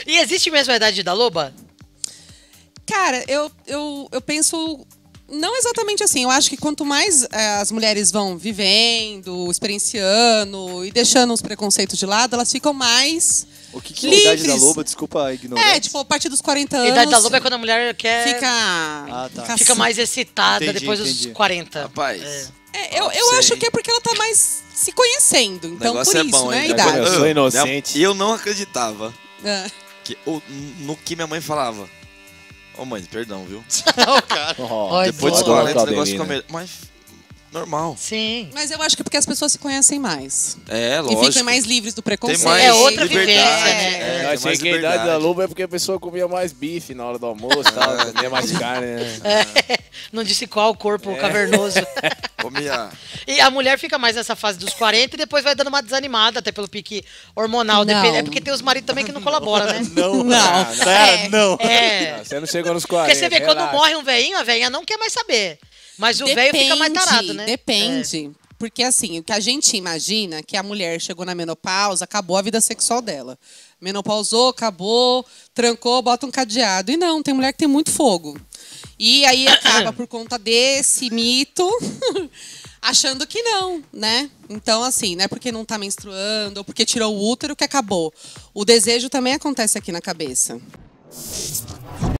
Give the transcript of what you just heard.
E existe mesmo a idade da loba? Cara, eu penso... Não exatamente assim. Eu acho que quanto mais as mulheres vão vivendo, experienciando e deixando os preconceitos de lado, elas ficam mais O que é a idade da livres. loba? Desculpa a ignorância. Tipo, a partir dos 40 A anos... idade da loba é quando a mulher quer... Fica Fica mais excitada Entendi, depois entendi. dos 40. Rapaz. Eu acho que é porque ela tá mais se conhecendo. Então, por negócio é isso, bom, né? A hein? idade. Eu sou inocente. E eu não acreditava É. no que minha mãe falava. Ô mãe, perdão, viu? Olha, Depois dos boa. 40 o negócio fica melhor. Mas normal. Sim. Mas eu acho que é porque as pessoas se conhecem mais. É, E lógico. ficam mais livres do preconceito. Tem mais É outra liberdade. vivência, né? Eu tem achei mais que a idade liberdade. da loba é porque a pessoa comia mais bife na hora do almoço, tal, comia mais carne, né? Não disse qual corpo cavernoso. Comia. E a mulher fica mais nessa fase dos 40 e depois vai dando uma desanimada, até pelo pique hormonal. Não. É porque tem os maridos também que não colaboram, né? Não, Não. É. Você não chegou nos 40. Porque você vê, quando relaxa. morre um velhinho, a velhinha não quer mais saber. Mas o velho fica mais tarado, né? Depende. Porque assim, o que a gente imagina é que a mulher chegou na menopausa, acabou a vida sexual dela. Menopausou, acabou, trancou, bota um cadeado. E não, tem mulher que tem muito fogo. E aí acaba por conta desse mito, achando que não, né? Então, assim, não é porque não tá menstruando ou porque tirou o útero que acabou. O desejo também acontece aqui na cabeça.